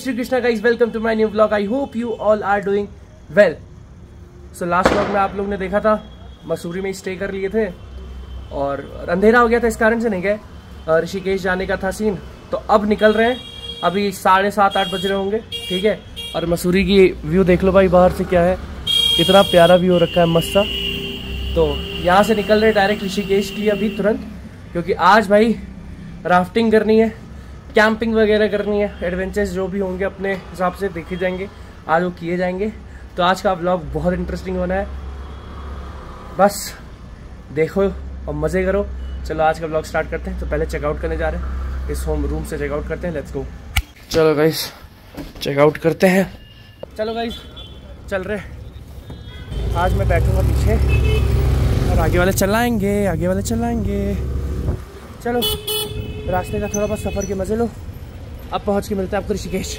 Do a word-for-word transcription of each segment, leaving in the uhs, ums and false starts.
Shri Krishna guys, welcome to my new vlog. I hope you all are doing well. So last vlog में आप लोग ने देखा था मसूरी में स्टे कर लिए थे और अंधेरा हो गया था, इस कारण से नहीं गए, ऋषिकेश जाने का था सीन। तो अब निकल रहे हैं, अभी साढ़े सात आठ बज रहे होंगे, ठीक है। और मसूरी की व्यू देख लो भाई, बाहर से क्या है, इतना प्यारा व्यू रखा है मस्त सा। तो यहाँ से निकल रहे डायरेक्ट ऋषिकेश के लिए अभी तुरंत, क्योंकि आज भाई राफ्टिंग करनी है, कैंपिंग वगैरह करनी है, एडवेंचर्स जो भी होंगे अपने हिसाब से देखे जाएंगे, आज वो किए जाएंगे। तो आज का व्लॉग बहुत इंटरेस्टिंग होना है, बस देखो और मज़े करो। चलो आज का व्लॉग स्टार्ट करते हैं। तो पहले चेकआउट करने जा रहे हैं, इस होम रूम से चेकआउट करते हैं, लेट्स गो। चलो गाइस चेकआउट करते हैं। चलो गाइस चल रहे, आज मैं बैठूंगा पीछे और आगे वाले चलाएंगे, आगे वाले चलाएंगे। चलो रास्ते का थोड़ा बहुत सफ़र के मज़े लो। अब पहुंच के मिलते हैं आपको ऋषिकेश।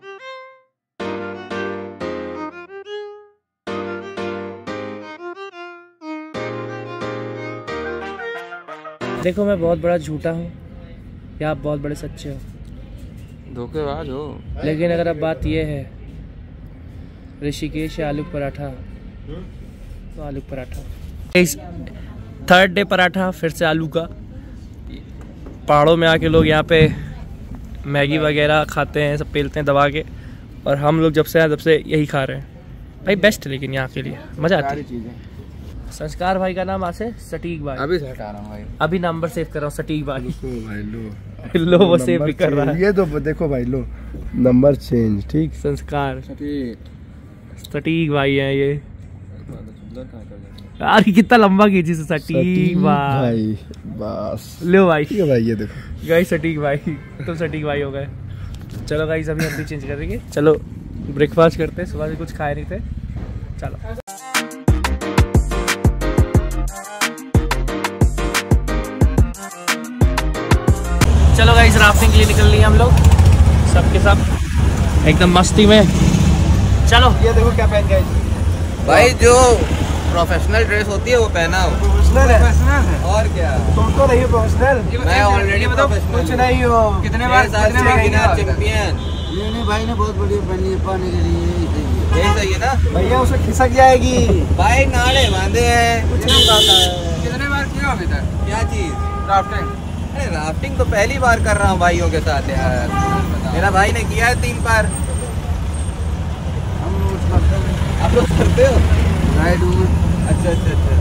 देखो मैं बहुत बड़ा झूठा हूँ या आप बहुत बड़े सच्चे हो, धोखेबाज हो। लेकिन अगर अब बात यह है ऋषिकेश या आलू पराठा, तो आलू पराठा। थर्ड डे पराठा फिर से आलू का। पहाड़ों में आके लोग यहाँ पे मैगी वगैरह खाते हैं, सब पेलते हैं दबा के, और हम लोग जब से आए तब से यही खा रहे हैं भाई। बेस्ट है लेकिन यहाँ के लिए मज़ा आता है। संस्कार भाई का नाम आज से सटीक भाई, अभी से हटा रहा हूँ भाई, अभी नंबर सेव कर रहा हूँ सटीक भाई। भाई लो लो वो सेव भी कर रहा है, ये तो देखो भाई, लो नंबर चेंज, ठीक। संस्कार सटीक भाई है ये यार, कितना लंबा खींची से सटीक भाई, बस लो भाई। ठीक है भाई, ये देखो गाइस सटीक भाई, तुम सटीक भाई हो गए। चलो गाइस अभी हम भी चेंज करेंगे। चलो ब्रेकफास्ट करते हैं, सुबह से कुछ खाए नहीं थे। चलो चलो गाइस राफ्टिंग के लिए निकल लिए हम लोग, सबके सब एकदम मस्ती में। चलो ये देखो क्या पहन गए भाई, जो प्रोफेशनल ड्रेस होती है वो पहना हो। प्रोफेशनल है और क्या, तुम तो नहीं हो प्रोफेशनल, मैं ऑलरेडी प्रोफेशनल कुछ नहीं हो। कितने बार कितने बार चैंपियन। नहीं नहीं भाई ने बहुत बढ़िया पहनी है, पानी के लिए यही सही है ना भैया, उसे खिसक जाएगी भाई, नाड़े बांधे हैं। कुछ नहीं आता है। कितने बार किया अभी तक क्या चीज? राफ्टिंग? अरे राफ्टिंग तो पहली बार कर रहा हूँ भाइयों के साथ यार, मेरा भाई ने किया है तीन बार। हम रोज करते हैं। आप लोग करते हो? राइड में। अच्छा अच्छा अच्छा।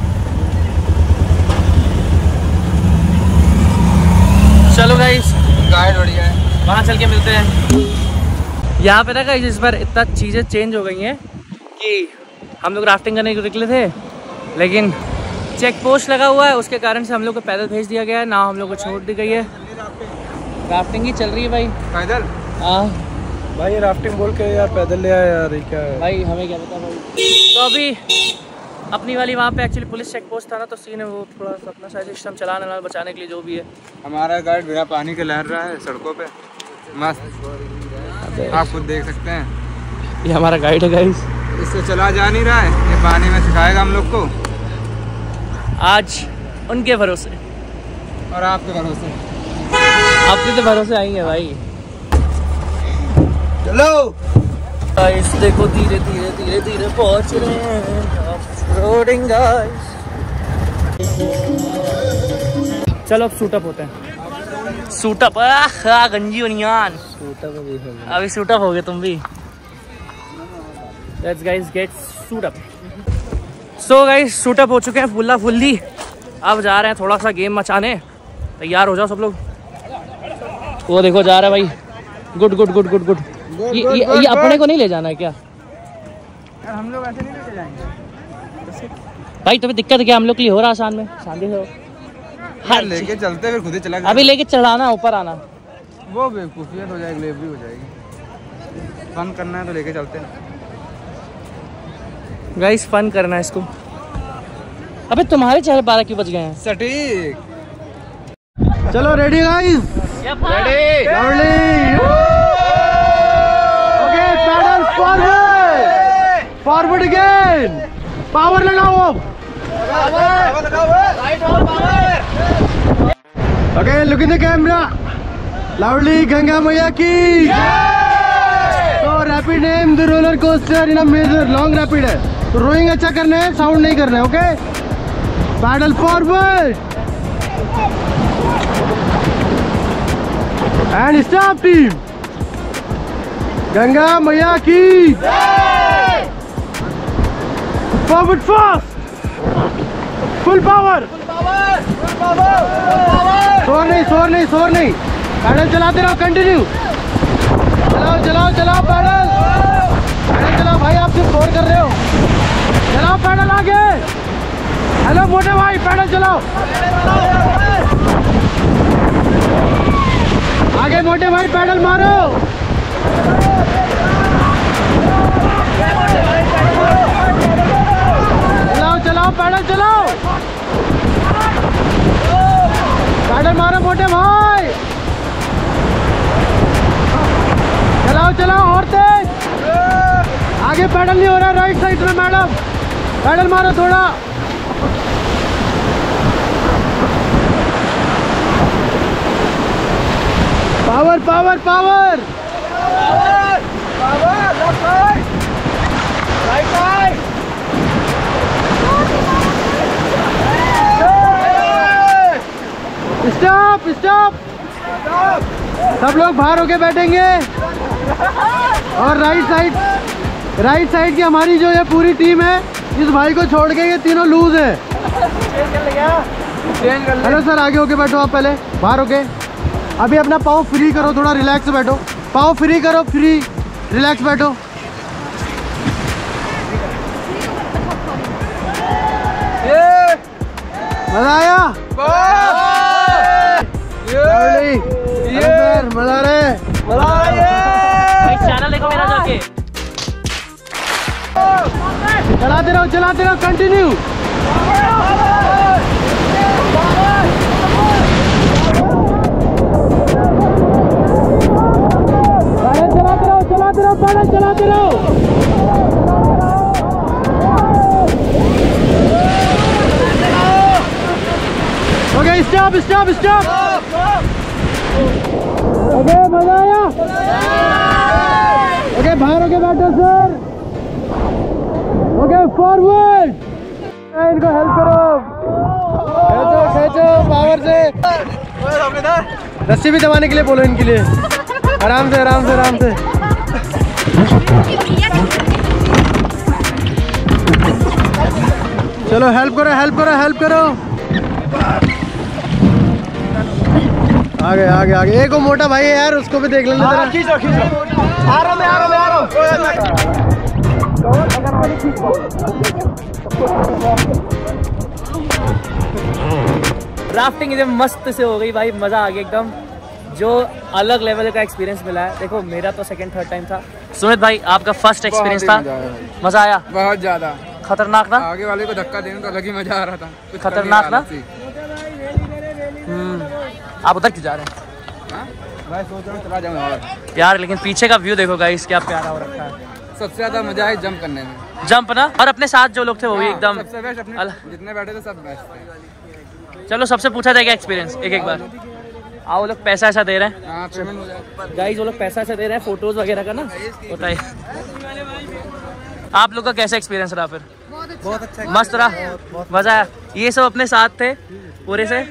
चलो गाइस गाइड बढ़िया है, वहाँ चल के मिलते हैं। यहाँ पे ना गाइस इस बार इतना चीज़ें चेंज हो गई हैं कि हम लोग राफ्टिंग करने को निकले थे, लेकिन चेक पोस्ट लगा हुआ है, उसके कारण से हम लोग को पैदल भेज दिया गया है, ना हम लोग को छोड़ दी गई है। राफ्टिंग ही चल रही है भाई, पैदल। हाँ भाई राफ्टिंग बोल के यार पैदल ले आया यार, ये क्या है भाई, हमें क्या पता भाई। तो अभी अपनी वाली वहाँ पे एक्चुअली पुलिस चेक पोस्ट था ना, तो सीन है वो थोड़ा सा अपना साइड सिस्टम चलाने वाला बचाने के लिए जो भी है। हमारा गाइड बिना पानी के लहर रहा है सड़कों पे, मस्त, आप खुद देख सकते हैं। ये हमारा गाइड है गाइस, इससे चला जा नहीं रहा है, ये पानी में सिखाएगा हम लोग को। आज उनके भरोसे और आपके भरोसे, अपने तो भरोसे आएंगे भाई। चलो गाइस देखो धीरे धीरे धीरे धीरे पहुंच रहे हैं रोडिंग गाइस। चलो अब सूटअप होते हैं। सूटअप आ गंजी बनियान, अभी सूटअप हो गए तुम भी। Let's guys get suit up. So guys suit up हो चुके हैं फुल्ला फुल्ली, अब जा रहे हैं थोड़ा सा गेम मचाने। तैयार हो जाओ सब लोग। वो देखो जा रहा है भाई, good good good good good. ये, ये, ये अपने को नहीं ले जाना है क्या यार? हम लोग ऐसे नहीं लेके जाएंगे भाई, तुम्हें दिक्कत क्या, हम लोग के लिए हो रहा आसान में, शांति से हो। हाँ लेके चलते फिर खुद ही चला, अभी लेके चढ़ाना, ऊपर आना, वो बेवकूफियत हो जाएगी, लेबरी हो जाएगी। फन करना है तो लेके चलते हैं गाइस, फन करना है इसको। अबे तुम्हारे चेहरे बारह क्यों बज गए हैं? सटीक। चलो ready guys, ready lovely. Okay paddle forward, forward again, power लगाओ। Okay look in the camera, loudly Ganga मैया की। रैपिड है in the roller coaster in a major long rapid है, तो रोइंग अच्छा करना है, साउंड नहीं करना है। Okay, paddle forward and stop team. Ganga मैया की फॉरवर्ड फास्ट, फुल पावर, शोर नहीं शोर नहीं शोर नहीं, पैडल चलाते रहो, कंटिन्यू चलाओ चलाओ चलाओ पैडल पैडल चलाओ भाई, आप सिर्फ शोर कर रहे हो, चलाओ पैडल आगे। हेलो मोटे भाई, पैडल चलाओ आगे, मोटे भाई पैडल मारो। चलाओ चलाओ पैडल चलाओ, पैडल मारो मोटे भाई, चलाओ चलाओ और तेज, आगे पैडल नहीं हो रहा, राइट साइड में मैडम, पैडल मारो थोड़ा, power power power, stop stop, सब लोग बाहर होके बैठेंगे और राइट साइड राइट साइड की हमारी जो ये पूरी टीम है, इस भाई को छोड़ के ये तीनों लूज है। हेलो सर, आगे होके बैठो आप, पहले बाहर होके, अभी अपना पाँव फ्री करो, थोड़ा रिलैक्स से बैठो, पाँव फ्री करो, फ्री रिलैक्स बैठो। मजा आया? सर मजा आ रहे, चैनल देखो मेरा जाके, चलाते रहो चलाते रहो, कंटिन्यू। चलाते रहो चलाते रहो पैडल चलाते रहो। Okay, stop stop stop. Okay, मजा आया? ओके, बाहर होके बैठो सर। ओके, फॉरवर्ड, इनको हेल्प करो, खींचो खींचो पावर से, रस्सी भी दबाने के लिए बोलो इनके लिए, आराम से आराम से आराम से। चलो हेल्प करो हेल्प करो हेल्प करो, आगे आगे आगे। एक वो मोटा भाई है यार, उसको भी देख लेना जरा। खींचो खींचो, आ रहा मैं आ रहा मैं आ रहा हूं। राफ्टिंग एकदम मस्त से हो गई भाई, मजा आ गया एकदम, जो अलग लेवल का एक्सपीरियंस मिला है। देखो मेरा तो सेकंड थर्ड टाइम था, सुमित भाई आपका फर्स्ट एक्सपीरियंस था, मजा आया? बहुत ज्यादा खतरनाक ना, आगे वाले को धक्का देने तो अलग ही मजा आ रहा था, खतरनाक ना। हम्म, आप उधर क्यों जा रहे हैं? मैं सोच रहा हूँ चला जाऊँ और यार, लेकिन पीछे का व्यू देखो गाइस, क्या प्यारा हो रखा है। सबसे ज्यादा मजा है जंप करने में, जंप ना, और अपने साथ जो लोग थे वो भी एकदम सबसे बेस्ट, अपने जितने बैठे थे सब बेस्ट थे। चलो सबसे पूछा जाएगा एक्सपीरियंस एक एक बार। आओ, वो लोग पैसा ऐसा दे रहे हैं, हाँ पेमेंट हो जाएगा गाइस वो लोग पैसा ऐसा दे रहे हैं, फोटोज वगैरह का ना होता है। आप लोग का कैसा एक्सपीरियंस रहा फिर? बहुत अच्छा, मस्त रहा, मजा आया। ये सब अपने साथ थे पूरे से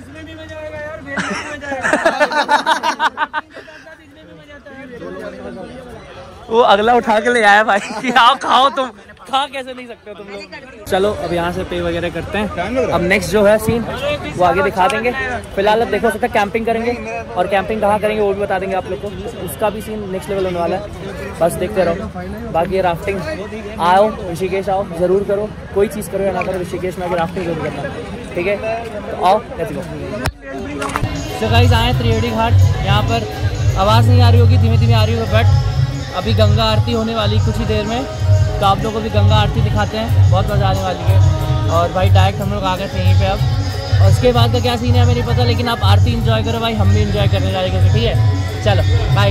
वो अगला उठा के ले आया भाई कि आओ खाओ, तुम खा कैसे नहीं सकते हो तुम लोग। चलो अब यहाँ से पे वगैरह करते हैं, अब नेक्स्ट जो है सीन वो आगे दिखा देंगे। फिलहाल अब देखो सकते कैंपिंग करेंगे, और कैंपिंग कहाँ करेंगे वो भी बता देंगे आप लोग को, उसका भी सीन नेक्स्ट लेवल होने वाला है, बस देखते रहो। बाकी राफ्टिंग आओ, ऋषिकेश आओ, ज़रूर करो, कोई चीज़ करो या ना करो, ऋषिकेश में आगे राफ्टिंग जरूर करना, ठीक है? तो आओ, लेट्स गो। तो गाइस आए त्रिवेणी घाट, यहाँ पर आवाज़ नहीं आ रही होगी, धीमे धीमे आ रही होगी, बट अभी गंगा आरती होने वाली कुछ ही देर में, तो आप लोगों को भी गंगा आरती दिखाते हैं, बहुत मज़ा आने वाली है। और भाई डायरेक्ट हम लोग आ गए थे यहीं पे अब, और उसके बाद का क्या सीन है हमें नहीं पता, लेकिन आप आरती एंजॉय करो भाई, हम भी एंजॉय करने जा रहे हैं, ठीक है? चलो बाय।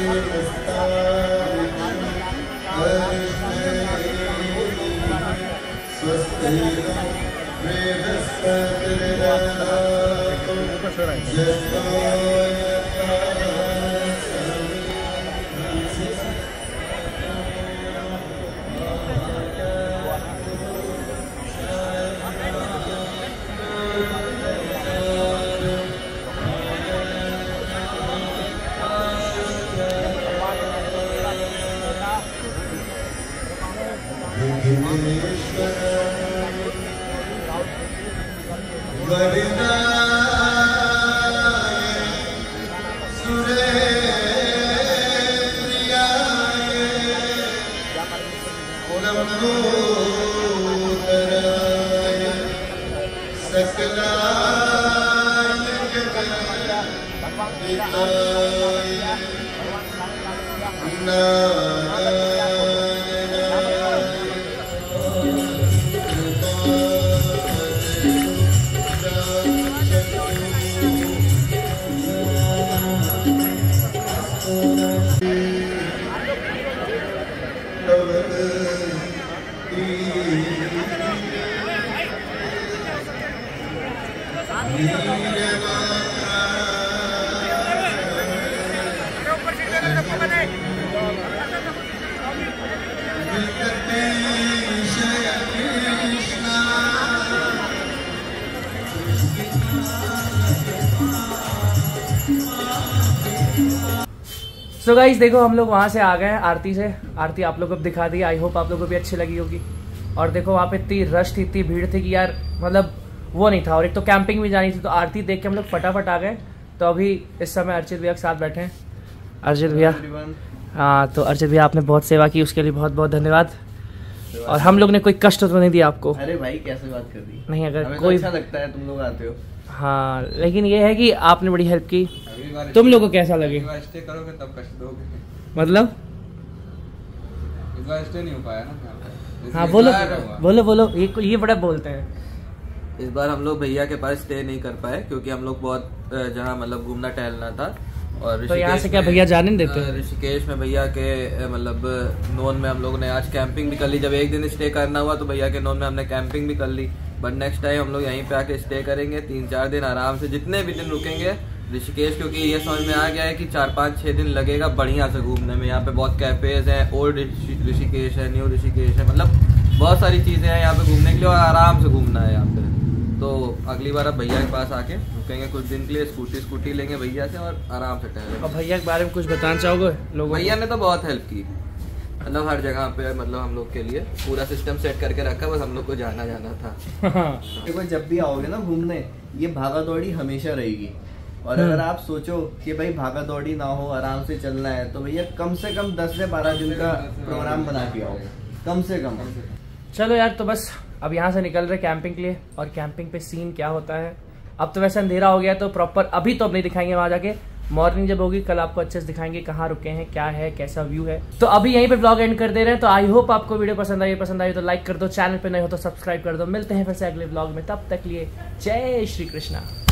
सो so गाइज देखो हम लोग वहाँ से आ गए हैं आरती से। आरती आप लोग को दिखा दी, आई होप आप लोगों को भी अच्छी लगी होगी। और देखो वहाँ पे इतनी रश थी, इतनी भीड़ थी कि यार मतलब वो नहीं था। और एक तो कैंपिंग भी जानी थी, तो आरती देख के हम लोग फटाफट आ गए। तो अभी इस समय अर्चित भैया के साथ बैठे हैं। अर्चित भैया, हाँ तो अर्चित भैया आपने बहुत सेवा की, उसके लिए बहुत बहुत धन्यवाद। और हम लोग ने कोई कष्ट तो नहीं दिया आपको? अरे भाई कैसे बात कर दी। नहीं, अगर हमें कोई तो अच्छा लगता है तुम लोग आते हो। हाँ लेकिन ये है कि आपने बड़ी हेल्प की। तुम लोगों को कैसा लगे? स्टे करोगे तब कष्ट दोगे। मतलब इस बार स्टे नहीं हो पाया ना। हाँ बोलो बोलो बोलो, ये ये बड़ा बोलते हैं। इस बार हम लोग भैया के पास स्टे नहीं कर पाए क्योंकि हम लोग बहुत जहाँ मतलब घूमना टहलना था। और तो यहाँ से क्या भैया जाने नहीं देते? ऋषिकेश में भैया के मतलब नोन में हम लोगों ने आज कैंपिंग भी कर ली। जब एक दिन स्टे करना हुआ तो भैया के नोन में हमने कैंपिंग भी कर ली। बट नेक्स्ट टाइम हम लोग यहीं पे आके स्टे करेंगे, तीन चार दिन आराम से, जितने भी दिन रुकेंगे ऋषिकेश। क्योंकि ये समझ में आ गया है कि चार पाँच छः दिन लगेगा बढ़िया से घूमने में। यहाँ पे बहुत कैफेज हैं, ओल्ड ऋषिकेश है, न्यू ऋषिकेश है, मतलब बहुत सारी चीज़ें हैं यहाँ पे घूमने के लिए और आराम से घूमना है यहाँ पे। तो अगली बार अब भैया के पास आके रुकेंगे कुछ दिन के लिए, स्कूटी स्कूटी लेंगे भैया से और आराम से टहलेंगे। और भैया के बारे में कुछ बताना चाहोगे लोगों? भैया ने तो बहुत हेल्प की, मतलब हर जगह पे, मतलब हम लोग के लिए पूरा सिस्टम सेट करके रखा, बस हम लोग को जाना जाना था। देखो जब भी आओगे ना घूमने, ये भागा दौड़ी हमेशा रहेगी। और अगर आप सोचो कि भाई भागा दौड़ी ना हो, आराम से चलना है, तो भैया कम से कम दस से बारह दिन का प्रोग्राम बना के आओ, कम से कम। चलो यार, तो बस अब यहाँ से निकल रहे कैंपिंग के लिए। और कैंपिंग पे सीन क्या होता है, अब तो वैसे अंधेरा हो गया तो प्रॉपर अभी तो अब नहीं दिखाएंगे, वहां जाके मॉर्निंग जब होगी कल आपको अच्छे से दिखाएंगे कहाँ रुके हैं, क्या है, कैसा व्यू है। तो अभी यहीं पे ब्लॉग एंड कर दे रहे हैं। तो आई होप आपको वीडियो पसंद आई पसंद आई तो लाइक कर दो, चैनल पे नहीं हो तो सब्सक्राइब कर दो। मिलते हैं फिर से अगले ब्लॉग में, तब तक लिए जय श्री कृष्णा।